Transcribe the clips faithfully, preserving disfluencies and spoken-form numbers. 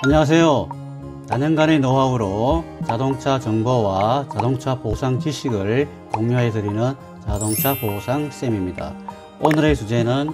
안녕하세요. 다년간의 노하우로 자동차 정보와 자동차 보상 지식을 공유해드리는 자동차 보상 쌤입니다. 오늘의 주제는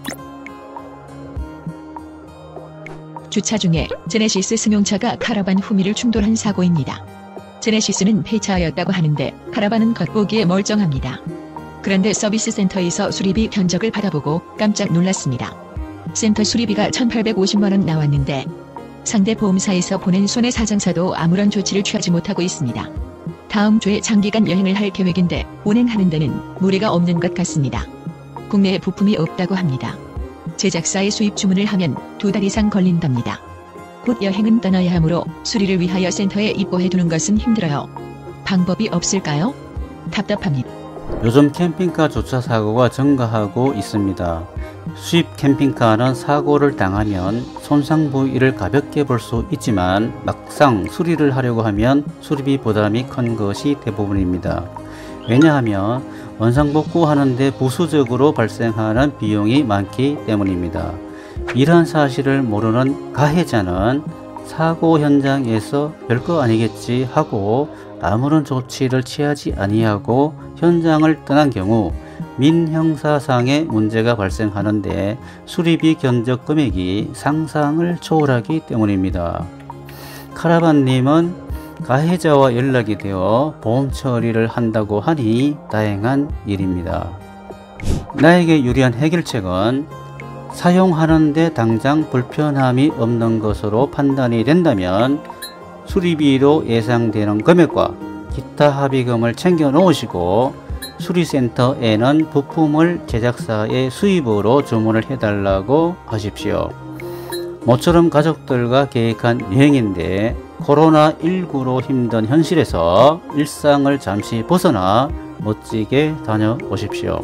주차 중에 제네시스 승용차가 카라반 후미를 충돌한 사고입니다. 제네시스는 폐차하였다고 하는데 카라반은 겉보기에 멀쩡합니다. 그런데 서비스 센터에서 수리비 견적을 받아보고 깜짝 놀랐습니다. 센터 수리비가 천팔백오십만 원 나왔는데 상대 보험사에서 보낸 손해사정사도 아무런 조치를 취하지 못하고 있습니다. 다음 주에 장기간 여행을 할 계획인데 운행하는 데는 무리가 없는 것 같습니다. 국내에 부품이 없다고 합니다. 제작사에 수입 주문을 하면 두 달 이상 걸린답니다. 곧 여행은 떠나야 하므로 수리를 위하여 센터에 입고해두는 것은 힘들어요. 방법이 없을까요? 답답합니다. 요즘 캠핑카 주차 사고가 증가하고 있습니다. 수입 캠핑카는 사고를 당하면 손상 부위를 가볍게 볼 수 있지만 막상 수리를 하려고 하면 수리비 부담이 큰 것이 대부분입니다. 왜냐하면 원상복구하는데 부수적으로 발생하는 비용이 많기 때문입니다. 이러한 사실을 모르는 가해자는 사고 현장에서 별거 아니겠지 하고 아무런 조치를 취하지 아니하고 현장을 떠난 경우 민형사상의 문제가 발생하는데 수리비 견적 금액이 상상을 초월하기 때문입니다. 카라반님은 가해자와 연락이 되어 보험 처리를 한다고 하니 다행한 일입니다. 나에게 유리한 해결책은 사용하는데 당장 불편함이 없는 것으로 판단이 된다면 수리비로 예상되는 금액과 기타 합의금을 챙겨 놓으시고 수리센터에는 부품을 제작사의 수입으로 주문을 해달라고 하십시오. 모처럼 가족들과 계획한 여행인데 코로나 십구로 힘든 현실에서 일상을 잠시 벗어나 멋지게 다녀오십시오.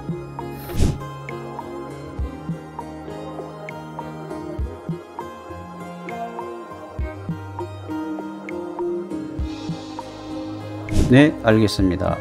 네, 알겠습니다.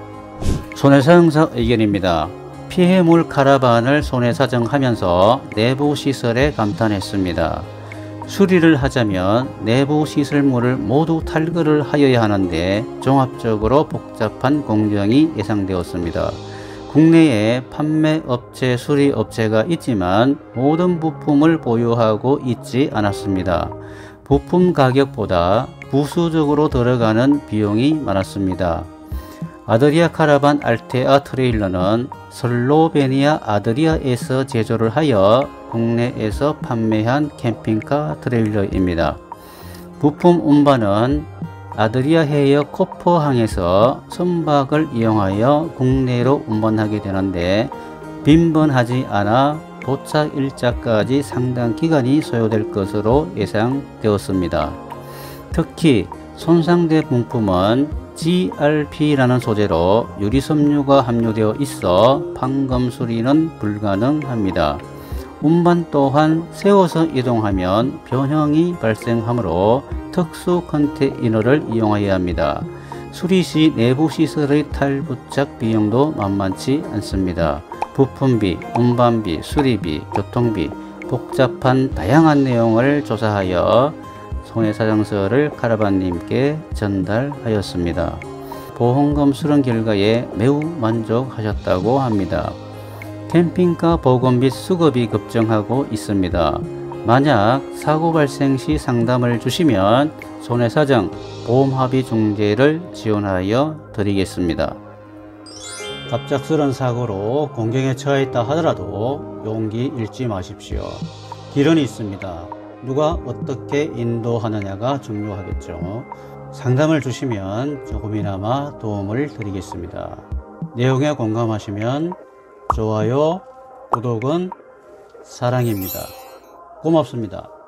손해사정사 의견입니다. 피해물 카라반을 손해사정하면서 내부 시설에 감탄했습니다. 수리를 하자면 내부 시설물을 모두 탈거를 하여야 하는데 종합적으로 복잡한 공정이 예상되었습니다. 국내에 판매업체, 수리업체가 있지만 모든 부품을 보유하고 있지 않았습니다. 부품 가격보다 부수적으로 들어가는 비용이 많았습니다. 아드리아 카라반 알테아 트레일러는 슬로베니아 아드리아에서 제조를 하여 국내에서 판매한 캠핑카 트레일러입니다. 부품 운반은 아드리아 해역 코퍼항에서 선박을 이용하여 국내로 운반하게 되는데 빈번하지 않아 도착 일자까지 상당 기간이 소요될 것으로 예상되었습니다. 특히 손상된 부품은 지알피라는 소재로 유리섬유가 함유되어 있어 판검 수리는 불가능합니다. 운반 또한 세워서 이동하면 변형이 발생하므로 특수 컨테이너를 이용해야 합니다. 수리 시 내부 시설의 탈부착 비용도 만만치 않습니다. 부품비, 운반비, 수리비, 교통비, 복잡한 다양한 내용을 조사하여 손해사정서를 카라반님께 전달하였습니다. 보험금 수령 결과에 매우 만족하셨다고 합니다. 캠핑카 보험 및 수급이 급증하고 있습니다. 만약 사고 발생 시 상담을 주시면 손해사정 보험합의 중재를 지원하여 드리겠습니다. 갑작스런 사고로 공경에 처했다 하더라도 용기 잃지 마십시오. 길은 있습니다. 누가 어떻게 인도하느냐가 중요하겠죠. 상담을 주시면 조금이나마 도움을 드리겠습니다. 내용에 공감하시면 좋아요, 구독은 사랑입니다. 고맙습니다.